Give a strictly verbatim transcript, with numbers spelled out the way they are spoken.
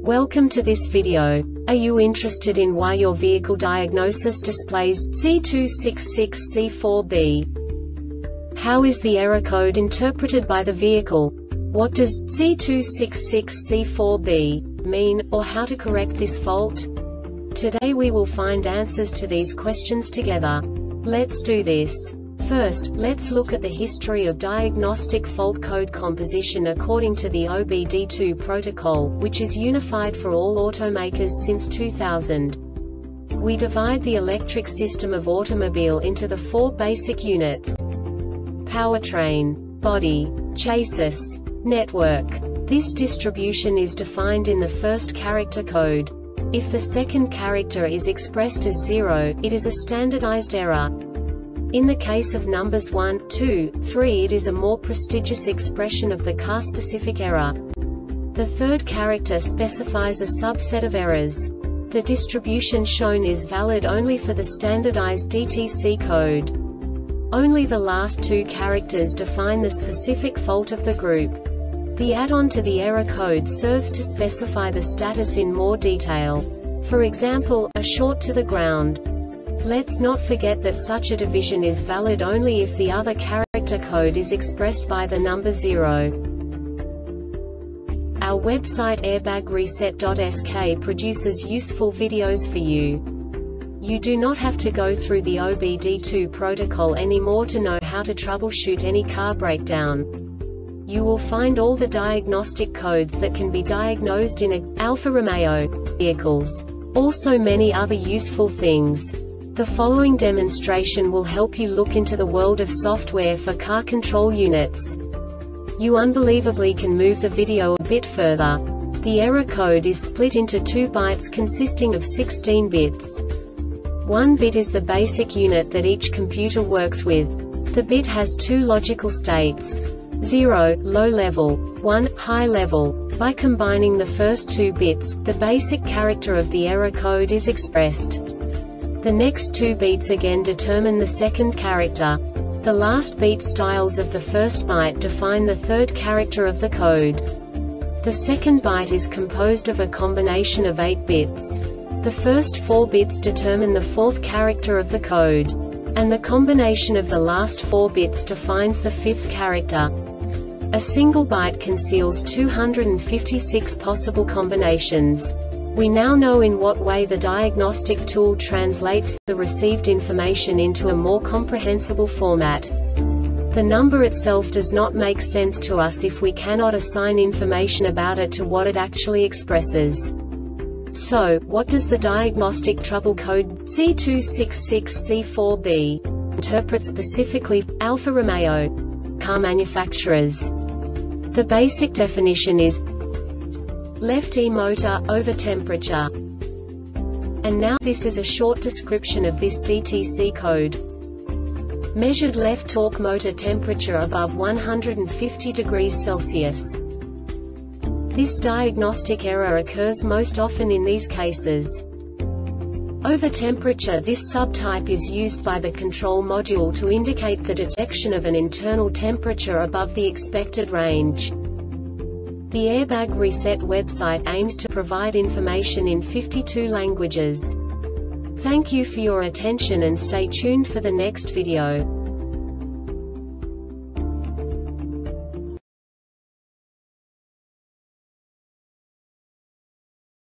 Welcome to this video. Are you interested in why your vehicle diagnosis displays C two six six C four B? How is the error code interpreted by the vehicle? What does C two six six C four B mean, or how to correct this fault? Today we will find answers to these questions together. Let's do this. First, let's look at the history of diagnostic fault code composition according to the O B D two protocol, which is unified for all automakers since two thousand. We divide the electric system of automobile into the four basic units: powertrain, body, chassis, network. This distribution is defined in the first character code. If the second character is expressed as zero, it is a standardized error. In the case of numbers one, two, three, it is a more prestigious expression of the car-specific error. The third character specifies a subset of errors. The distribution shown is valid only for the standardized D T C code. Only the last two characters define the specific fault of the group. The add-on to the error code serves to specify the status in more detail. For example, a short to the ground. Let's not forget that such a division is valid only if the other character code is expressed by the number zero. Our website airbag reset dot S K produces useful videos for you. You do not have to go through the O B D two protocol anymore to know how to troubleshoot any car breakdown. You will find all the diagnostic codes that can be diagnosed in a Alfa Romeo vehicles. Also many other useful things. The following demonstration will help you look into the world of software for car control units. You unbelievably can move the video a bit further. The error code is split into two bytes consisting of sixteen bits. One bit is the basic unit that each computer works with. The bit has two logical states: zero, low level, one, high level. By combining the first two bits, the basic character of the error code is expressed. The next two beats again determine the second character. The last beat styles of the first byte define the third character of the code. The second byte is composed of a combination of eight bits. The first four bits determine the fourth character of the code. And the combination of the last four bits defines the fifth character. A single byte conceals two hundred fifty-six possible combinations. We now know in what way the diagnostic tool translates the received information into a more comprehensible format. The number itself does not make sense to us if we cannot assign information about it to what it actually expresses. So, what does the diagnostic trouble code C two six six C four B interpret specifically for Alfa Romeo car manufacturers? The basic definition is left e-motor, over temperature. And now this is a short description of this D T C code. Measured left torque motor temperature above one hundred fifty degrees Celsius. This diagnostic error occurs most often in these cases. Over temperature. This subtype is used by the control module to indicate the detection of an internal temperature above the expected range. The Airbag Reset website aims to provide information in fifty-two languages. Thank you for your attention and stay tuned for the next video.